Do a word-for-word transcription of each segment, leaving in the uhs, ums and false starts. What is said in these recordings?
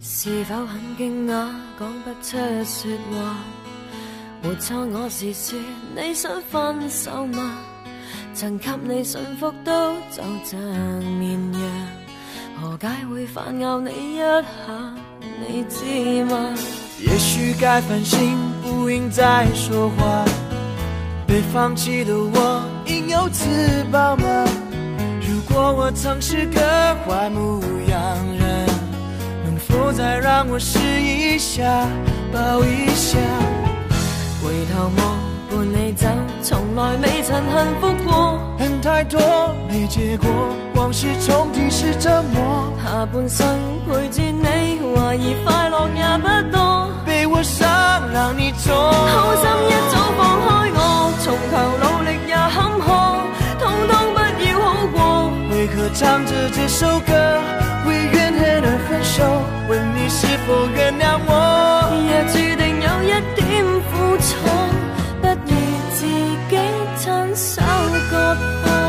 是否很惊讶，講不出說話？沒錯，我是說你想分手嗎？曾給你信服都就像綿羊，何解會反咬你一下？你知嗎？ 也許該反省，不應再說話。被放棄的我，應有自保嗎？如果我曾是個壞牧羊人，能否再讓我試一下，抱一下？ 回頭望伴你走，從來未曾幸福過。 恨太多沒結果，往事重提是折磨。 下半生陪住你，懷疑快樂也不多。 被我傷讓你走， 好心一早放開我，從頭努力也坎坷，通通不要好過。 為何唱着這首歌，為怨恨而分手？問你是否原諒我？ 若注定有一點苦楚，不如自己親手割破。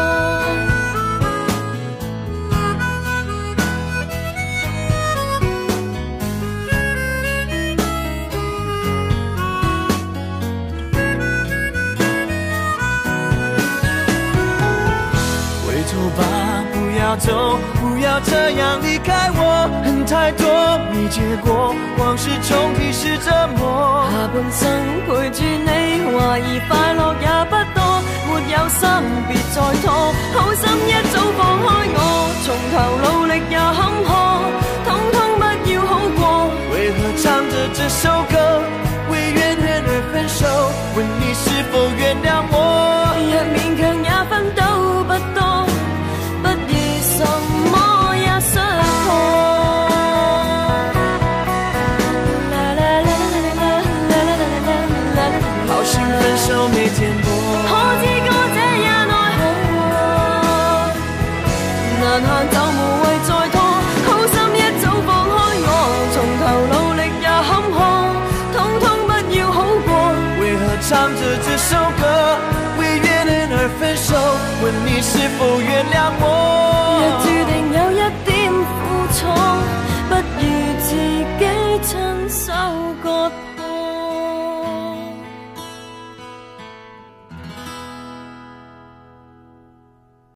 回頭吧，不要走，不要這樣離開我。恨太多沒結果，往事重提是折磨。 下半生陪住你，懷疑快樂也不多。沒有心別再拖，好心一早放開我，從頭努力也坎坷，通通不要好過。 為何唱着這首歌，為怨恨而分手？問你是否原諒我？ 若勉強也分都不多，不如什麼也失破。 好心分手沒甜果， 可知歌者也奈何，難行就無謂再拖。好心一早放開我，從頭努力也坎坷，通通不要好過。 為何唱着這首歌，為怨恨而分手？問你是否原諒我？